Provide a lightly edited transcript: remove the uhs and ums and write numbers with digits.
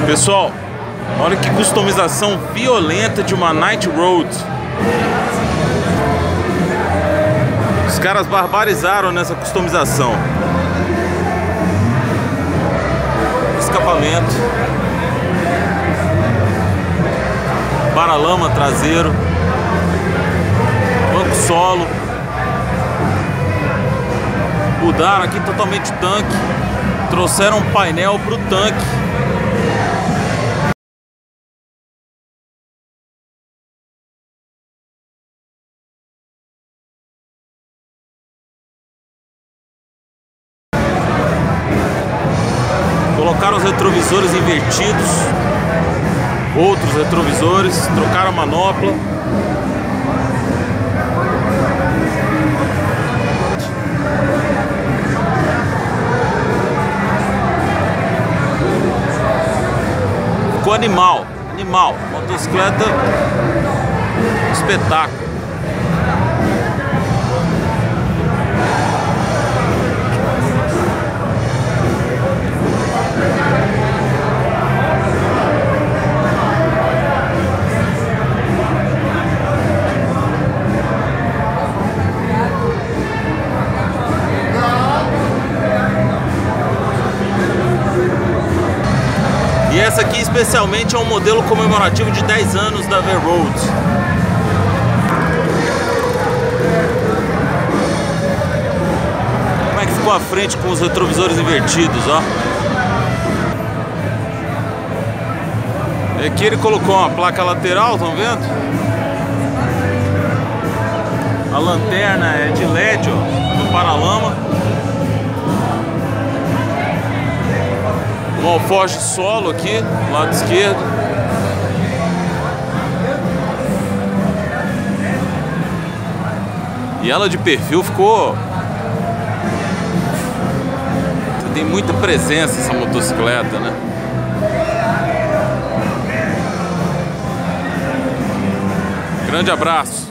Pessoal, olha que customização violenta de uma Night Road. Os caras barbarizaram nessa customização. Escapamento, paralama traseiro, banco solo. Mudaram aqui totalmente o tanque. Trouxeram um painel para o tanque. Colocaram os retrovisores invertidos, outros retrovisores, trocaram a manopla. Ficou animal, motocicleta, espetáculo. E essa aqui especialmente é um modelo comemorativo de 10 anos da V-Road. Como é que ficou a frente com os retrovisores invertidos, ó. E aqui ele colocou uma placa lateral, estão vendo? A lanterna é de LED, ó, no paralama. Um alforje solo aqui, do lado esquerdo. E ela de perfil ficou... Tem muita presença essa motocicleta, né? Grande abraço.